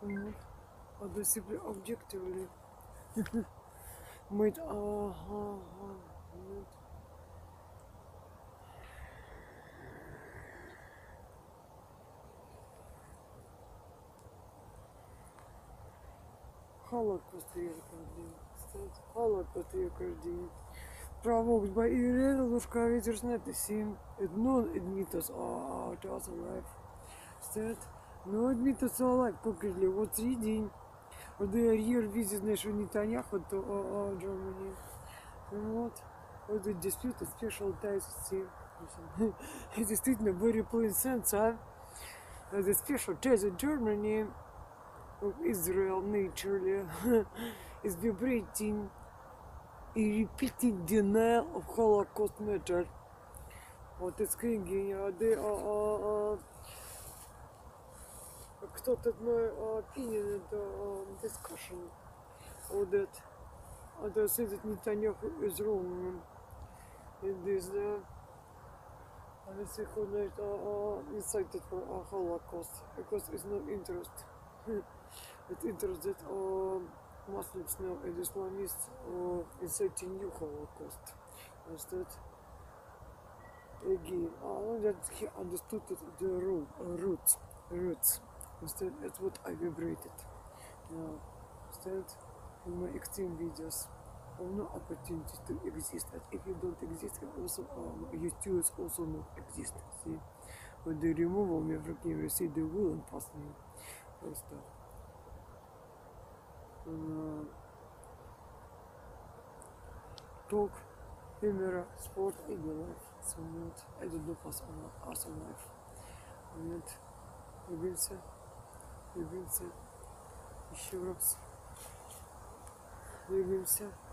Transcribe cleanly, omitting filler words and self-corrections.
Вот. Other simply objectively made Holocaust recording. Holocaust recording. Provoked by Irene Lushkavitcher's Netesim. It non admitters to us alive. Said, no admitters alive. Concretely, what's reading? Or they are here visit Nation Netanyahu to Germany. Вот. Вот the disputed special ties team. Действительно, very plain sense, а? The special ties of Germany of Israel naturally is vibrating a repeating denial of Holocaust matter. Вот it's clinging, they are кто-то my opinion and discussion of that. They say that Netanyahu is wrong in this. And it's incited for a Holocaust because it's no interest. It's interested Muslims now and Islamists inciting new Holocaust. Instead, again, that he understood the roots. Instead, that's what I vibrated. Now, instead, in my extreme videos, of no opportunity to exist. And if you don't exist, also your students also not exist. See, when they remove me from camera, see, they will and pass me. Просто talk, camera, sport, and your life. So not, I don't know pass on us on life. Нет, влюбился, еще раз, влюбился.